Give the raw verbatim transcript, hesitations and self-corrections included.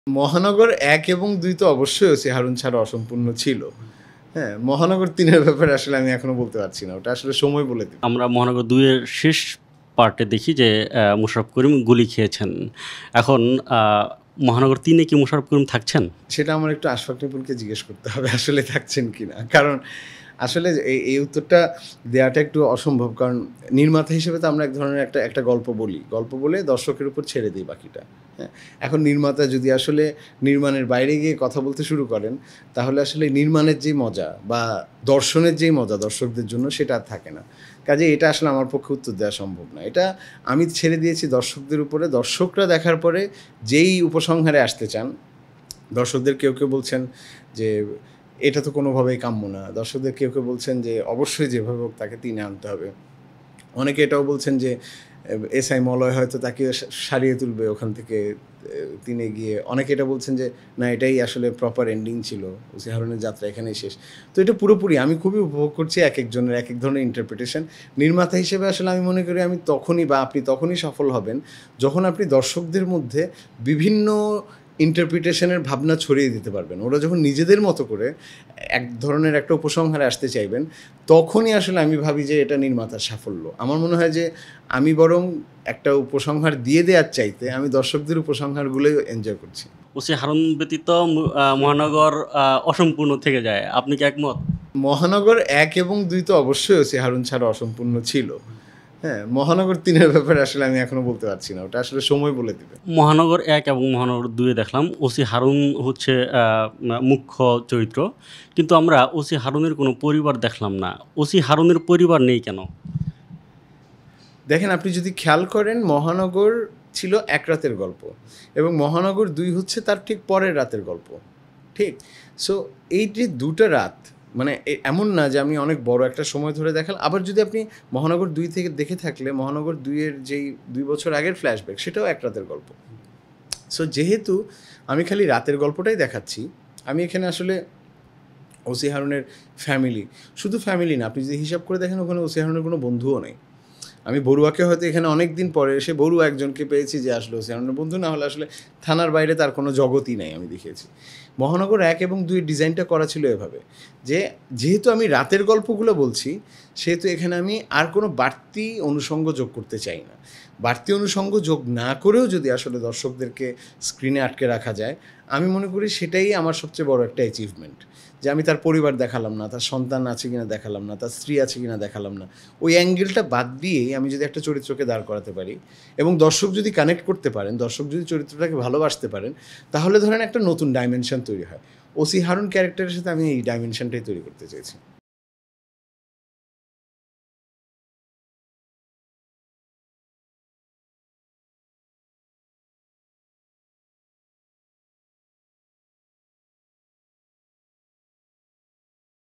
মহানগর এক এবং দুই তো অবশ্যই ওসি হারুন ছাড়া অসম্পূর্ণ ছিল। হ্যাঁ, মহানগর তিন এর ব্যাপারে আসলে আমি এখনো বলতে পারছি না। ওটা আসলে সময় বলে দিবে। আমরা মহানগর দুই এর শেষ পার্টে দেখি যে আ মোশাররফ করিম গুলি খেয়েছেন। এখন আ মহানগর তিন এ কি মোশাররফ করিম থাকছেন? সেটা আমার একটু আশফাক নিপুণকে জিজ্ঞেস করতে হবে আসলে থাকছেন কিনা। কারণ আসলে এই, এই উত্তরটা দেওয়াটা একটু অসম্ভব। কারণ নির্মাতা হিসেবে তো আমরা এক ধরনের একটা একটা গল্প বলি। গল্প বলে দর্শকের উপর ছেড়ে দিই বাকিটা। হ্যাঁ? এখন নির্মাতা যদি আসলে নির্মাণের বাইরে গিয়ে কথা বলতে শুরু করেন, তাহলে আসলে নির্মাণের যেই মজা বা দর্শনের যেই মজা দর্শকদের জন্য সেটা আর থাকে না। কাজেই এটা আসলে আমার পক্ষে উত্তর দেওয়া সম্ভব না। এটা আমি ছেড়ে দিয়েছি দর্শকদের উপরে। দর্শকরা দেখার পরে যেই উপসংহারে আসতে চান, দর্শকদের কেউ, কেউ বলছেন যে এটা তো কোনোভাবেই কাম্য না। দর্শকদের কেউ, কেউ বলছেন যে অবশ্যই যেভাবে হোক তাকে তিনে আনতে হবে। অনেকে এটাও বলছেন যে এস আই মলয় হয়তো তাকে সারিয়ে তুলবে ওখান থেকে তিনে গিয়ে। অনেকে এটা বলছেন যে না এটাই আসলে প্রপার এন্ডিং ছিল, ওসি হারুনের যাত্রা এখানেই শেষ। তো এটা পুরোপুরি আমি খুবই উপভোগ করছি এক একজনের এক এক ধরনের ইন্টারপ্রিটেশন। নির্মাতা হিসেবে আসলে আমি মনে করি আমি তখনই বা আপনি তখনই সফল হবেন যখন আপনি দর্শকদের মধ্যে বিভিন্ন ইন্টারপ্রিটেশনের ভাবনা ছড়িয়ে দিতে পারবেন। ওরা যখন নিজেদের মতো করে এক ধরনের একটা উপসংহারে আসতে চাইবেন, তখনই আসলে আমি ভাবি যে এটা নির্মাতার সাফল্য। আমার মনে হয় যে আমি বরং একটা উপসংহার দিয়ে দেওয়ার চাইতে আমি দর্শকদের উপসংহারগুলোই এনজয় করছি। ওসি হারুন ব্যতীত আ মহানগর আ অসম্পূর্ণ থেকে যায়। আপনি কি একমত? মহানগর এক এবং দুই তো অবশ্যই ওসি হারুন ছাড়া অসম্পূর্ণ ছিল। হ্যাঁ, মহানগর তিন এর ব্যাপারে আসলে আমি এখনো বলতে পারছি না। ওটা আসলে সময় বলে দিবে। মহানগর এক এবং মহানগর দুই এ দেখলাম ওসি হারুন হচ্ছে আ মুখ্য চরিত্র। কিন্তু আমরা ওসি হারুনের কোনো পরিবার দেখলাম না। ওসি হারুনের পরিবার নেই কেন? দেখেন আপনি যদি খেয়াল করেন মহানগর ছিল এক রাতের গল্প এবং মহানগর দুই হচ্ছে তার ঠিক পরের রাতের গল্প। ঠিক? সো এই যে দুটো রাত মানে এমন না যে আমি অনেক বড় একটা সময় ধরে দেখালাম। আবার যদি আপনি মহানগর দুই থেকে দেখে থাকলে মহানগর দুই এর যেই দুই বছর আগের ফ্ল্যাশব্যাক সেটাও এক রাতের গল্প। সো যেহেতু আমি খালি রাতের গল্পটাই দেখাচ্ছি, আমি এখানে আসলে ওসি হারুনের ফ্যামিলি, শুধু ফ্যামিলি না, আপনি যদি হিসাব করে দেখেন ওখানে ওসি হারুনের কোনো বন্ধুও নেই। আমি বড়ুয়াকে হয়তো এখানে অনেক দিন পরে এসে বড়ুয়া একজনকে পেয়েছি যে আসলে ওসি হারুনের বন্ধু, না হলে আসলে থানার বাইরে তার কোনো জগতই নাই আমি দেখিয়েছি। মহানগর এক এবং দুই ডিজাইনটা করা ছিল এভাবে যে যেহেতু আমি রাতের গল্পগুলো বলছি, সেহেতু এখানে আমি আর কোনো বাড়তি অনুষঙ্গ যোগ করতে চাই না। বাড়তি অনুষঙ্গ যোগ না করেও যদি আসলে দর্শকদেরকে স্ক্রিনে আটকে রাখা যায়, আমি মনে করি সেটাই আমার সবচেয়ে বড় একটা অ্যাচিভমেন্ট। যে আমি তার পরিবার দেখালাম না, তার সন্তান আছে কিনা দেখালাম না, তার স্ত্রী আছে কিনা দেখালাম না। ওই অ্যাঙ্গেলটা বাদ দিয়েই আমি যদি একটা চরিত্রকে দাঁড় করাতে পারি এবং দর্শক যদি কানেক্ট করতে পারেন, দর্শক যদি চরিত্রটাকে ভালোবাসতে পারেন, তাহলে ধরেন একটা নতুন ডাইমেনশন তৈরি হয়। ওসি হারুন ক্যারেক্টারের সাথে আমি এই ডাইমেনশনটাই তৈরি করতে চেয়েছি।